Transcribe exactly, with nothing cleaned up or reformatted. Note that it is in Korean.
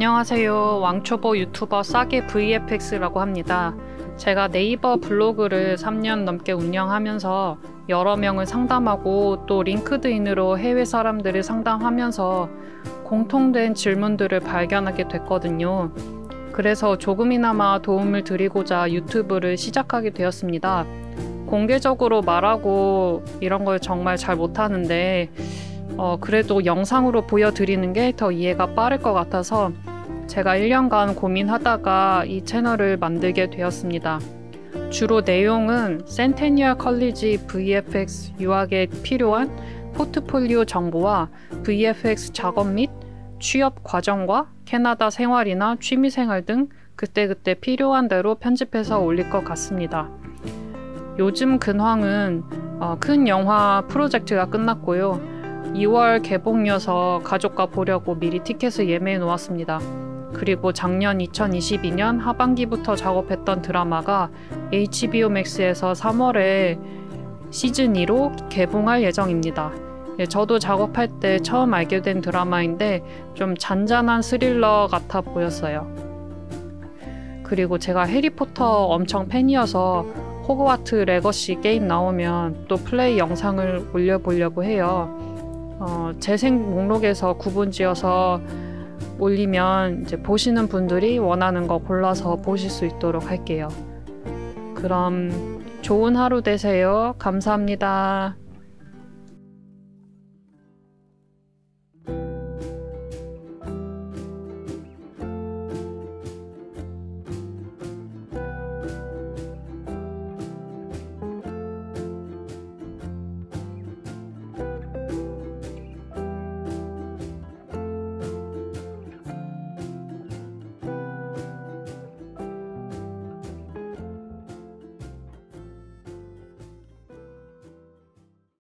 안녕하세요. 왕초보 유튜버 싸게 브이에프엑스라고 합니다. 제가 네이버 블로그를 삼 년 넘게 운영하면서 여러 명을 상담하고 또 링크드인으로 해외 사람들을 상담하면서 공통된 질문들을 발견하게 됐거든요. 그래서 조금이나마 도움을 드리고자 유튜브를 시작하게 되었습니다. 공개적으로 말하고 이런 걸 정말 잘 못하는데 어, 그래도 영상으로 보여드리는 게 더 이해가 빠를 것 같아서 제가 일 년간 고민하다가 이 채널을 만들게 되었습니다. 주로 내용은 센테니얼 컬리지 브이에프엑스 유학에 필요한 포트폴리오 정보와 브이에프엑스 작업 및 취업 과정과 캐나다 생활이나 취미생활 등 그때그때 필요한 대로 편집해서 올릴 것 같습니다. 요즘 근황은 어, 큰 영화 프로젝트가 끝났고요. 이월 개봉이어서 가족과 보려고 미리 티켓을 예매해 놓았습니다. 그리고 작년 이천이십이 년 하반기부터 작업했던 드라마가 에이치비오 맥스에서 삼월에 시즌 이로 개봉할 예정입니다. 예, 저도 작업할 때 처음 알게 된 드라마인데 좀 잔잔한 스릴러 같아 보였어요. 그리고 제가 해리포터 엄청 팬이어서 호그와트 레거시 게임 나오면 또 플레이 영상을 올려보려고 해요. 어, 재생 목록에서 구분지어서 올리면 이제 보시는 분들이 원하는 거 골라서 보실 수 있도록 할게요. 그럼 좋은 하루 되세요. 감사합니다.